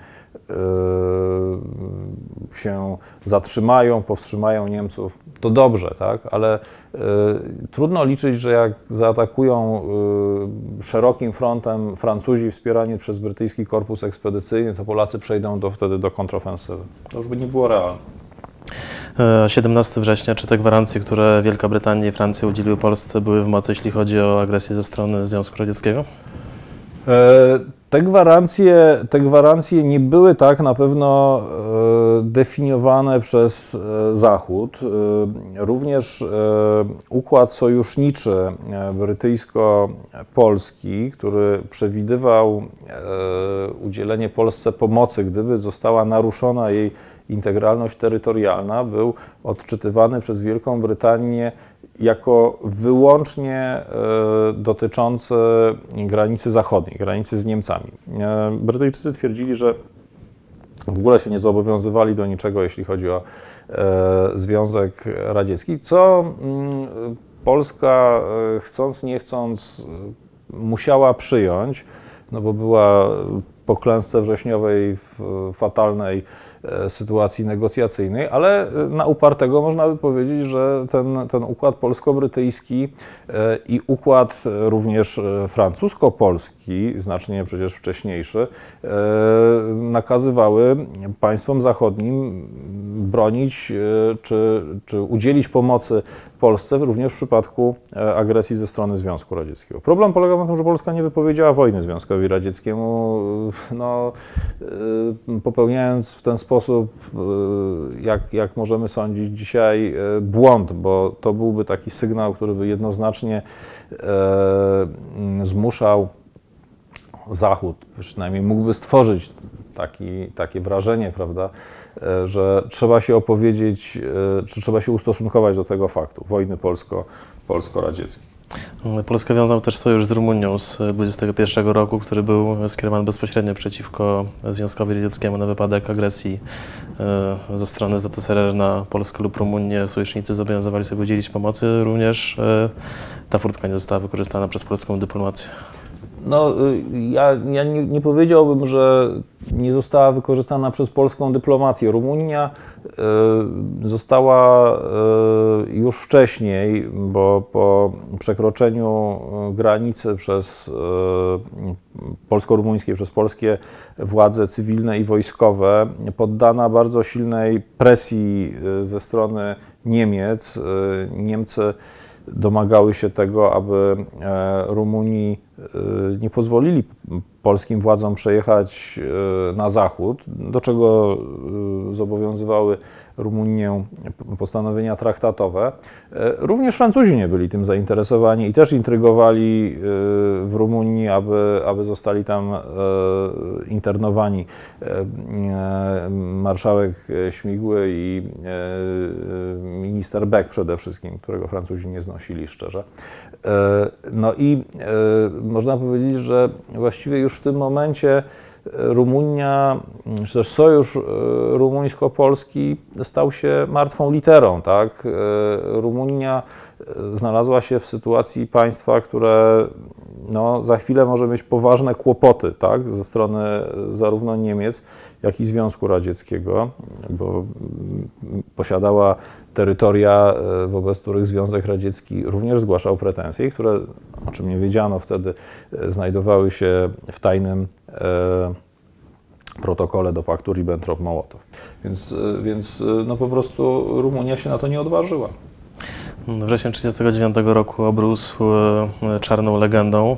się zatrzymają, powstrzymają Niemców, to dobrze, tak? Ale trudno liczyć, że jak zaatakują szerokim frontem Francuzi wspierani przez brytyjski korpus ekspedycyjny, to Polacy przejdą do, wtedy do kontrofensywy. To już by nie było realne. siedemnastego września, czy te gwarancje, które Wielka Brytania i Francja udzieliły Polsce, były w mocy, jeśli chodzi o agresję ze strony Związku Radzieckiego? E, Te gwarancje, te gwarancje nie były tak na pewno definiowane przez Zachód. Również układ sojuszniczy brytyjsko-polski, który przewidywał udzielenie Polsce pomocy, gdyby została naruszona jej integralność terytorialna, był odczytywany przez Wielką Brytanię jako wyłącznie dotyczący granicy zachodniej, granicy z Niemcami. Brytyjczycy twierdzili, że w ogóle się nie zobowiązywali do niczego, jeśli chodzi o Związek Radziecki, co Polska, chcąc nie chcąc, musiała przyjąć, no bo była po klęsce wrześniowej w fatalnej sytuacji negocjacyjnej, ale na upartego można by powiedzieć, że ten, ten układ polsko-brytyjski i układ również francusko-polski, znacznie przecież wcześniejszy, nakazywały państwom zachodnim bronić czy, czy udzielić pomocy Polsce również w przypadku agresji ze strony Związku Radzieckiego. Problem polegał na tym, że Polska nie wypowiedziała wojny Związkowi Radzieckiemu, no, popełniając w ten sposób, jak, jak możemy sądzić dzisiaj, błąd, bo to byłby taki sygnał, który by jednoznacznie zmuszał Zachód, przynajmniej mógłby stworzyć taki, takie wrażenie, prawda, że trzeba się opowiedzieć, czy trzeba się ustosunkować do tego faktu wojny polsko, polsko-radzieckiej. Polska wiązała też sojusz z Rumunią z dwudziestego pierwszego roku, który był skierowany bezpośrednio przeciwko Związkowi Radzieckiemu na wypadek agresji ze strony Z S R R na Polskę lub Rumunię. Sojusznicy zobowiązywali sobie udzielić pomocy, również ta furtka nie została wykorzystana przez polską dyplomację. No, ja, ja nie, nie powiedziałbym, że nie została wykorzystana przez polską dyplomację. Rumunia y, została y, już wcześniej, bo po przekroczeniu granicy przez y, polsko-rumuńskiej, przez polskie władze cywilne i wojskowe, poddana bardzo silnej presji y, ze strony Niemiec. Y, Niemcy domagały się tego, aby Rumuni nie pozwolili polskim władzom przejechać na zachód, do czego zobowiązywały Rumunię postanowienia traktatowe. Również Francuzi nie byli tym zainteresowani i też intrygowali w Rumunii, aby, aby zostali tam internowani marszałek Śmigły i minister Beck przede wszystkim, którego Francuzi nie znosili szczerze. No i można powiedzieć, że właściwie już w tym momencie Rumunia, czy też sojusz rumuńsko-polski stał się martwą literą, tak? Rumunia znalazła się w sytuacji państwa, które no, za chwilę może mieć poważne kłopoty, tak? Ze strony zarówno Niemiec, jak i Związku Radzieckiego, bo posiadała terytoria, wobec których Związek Radziecki również zgłaszał pretensje, które, o czym nie wiedziano wtedy, znajdowały się w tajnym e, protokole do paktu Ribbentrop-Mołotow. Więc, więc no po prostu Rumunia się na to nie odważyła. Wrzesień tysiąc dziewięćset trzydziestego dziewiątego roku obrósł czarną legendą.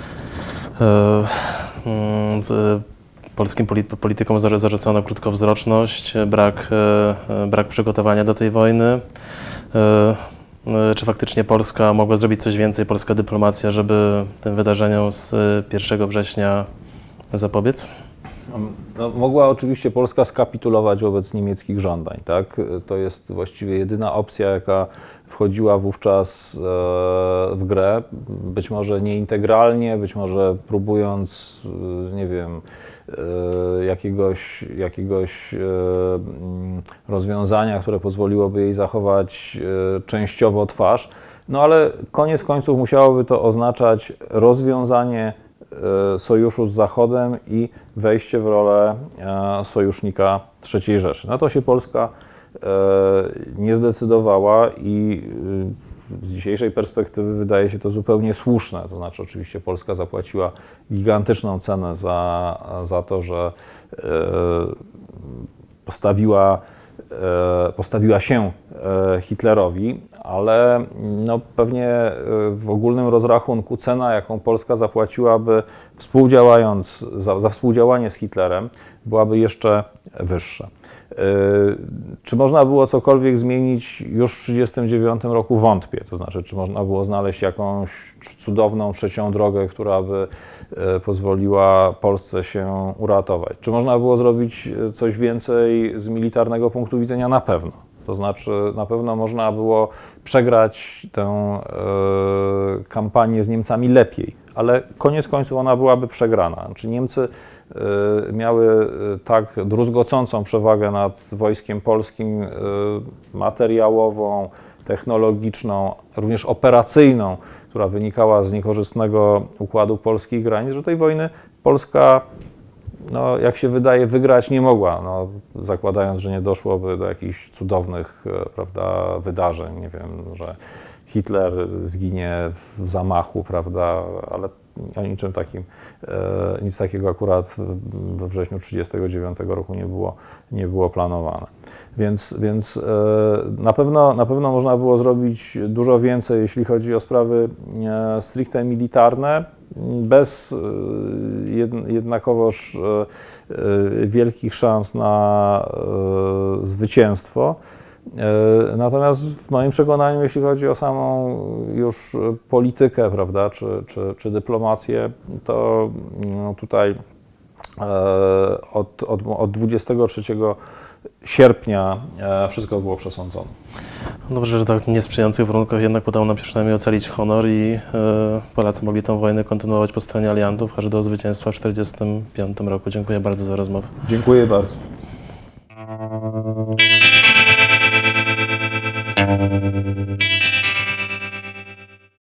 Z polskim politykom zarzucono krótkowzroczność, brak, brak przygotowania do tej wojny. Czy faktycznie Polska mogła zrobić coś więcej, polska dyplomacja, żeby tym wydarzeniom z pierwszego września zapobiec? No, mogła oczywiście Polska skapitulować wobec niemieckich żądań, tak? To jest właściwie jedyna opcja, jaka wchodziła wówczas e, w grę. Być może nie integralnie, być może próbując, e, nie wiem, e, jakiegoś, jakiegoś e, rozwiązania, które pozwoliłoby jej zachować e, częściowo twarz. No ale koniec końców musiałoby to oznaczać rozwiązanie sojuszu z Zachodem i wejście w rolę sojusznika trzeciej Rzeszy. Na to się Polska nie zdecydowała i z dzisiejszej perspektywy wydaje się to zupełnie słuszne. To znaczy oczywiście Polska zapłaciła gigantyczną cenę za, za to, że postawiła, postawiła się Hitlerowi, ale no pewnie w ogólnym rozrachunku cena, jaką Polska zapłaciłaby współdziałając, za, za współdziałanie z Hitlerem, byłaby jeszcze wyższa. Czy można było cokolwiek zmienić już w tysiąc dziewięćset trzydziestym dziewiątym roku? Wątpię. To znaczy, czy można było znaleźć jakąś cudowną trzecią drogę, która by pozwoliła Polsce się uratować? Czy można było zrobić coś więcej z militarnego punktu widzenia? Na pewno. To znaczy, na pewno można było przegrać tę e, kampanię z Niemcami lepiej, ale koniec końców ona byłaby przegrana. Znaczy Niemcy e, miały tak druzgocącą przewagę nad wojskiem polskim e, materiałową, technologiczną, również operacyjną, która wynikała z niekorzystnego układu polskich granic, że tej wojny Polska, no, jak się wydaje, wygrać nie mogła, no, zakładając, że nie doszłoby do jakichś cudownych, prawda, wydarzeń, nie wiem, że Hitler zginie w zamachu, prawda, ale o niczym takim, e, nic takiego akurat we wrześniu tysiąc dziewięćset trzydziestego dziewiątego roku nie było, nie było planowane. Więc, więc e, na pewno, na pewno można było zrobić dużo więcej, jeśli chodzi o sprawy e, stricte militarne, bez e, jednakowoż e, e, wielkich szans na e, zwycięstwo. Natomiast w moim przekonaniu, jeśli chodzi o samą już politykę, prawda, czy, czy, czy dyplomację, to no, tutaj od, od, od dwudziestego trzeciego sierpnia wszystko było przesądzone. Dobrze, że tak w niesprzyjających warunkach jednak udało nam się przynajmniej ocalić honor i Polacy mogli tę wojnę kontynuować po stronie aliantów, aż do zwycięstwa w tysiąc dziewięćset czterdziestym piątym roku. Dziękuję bardzo za rozmowę. Dziękuję bardzo. Thank you.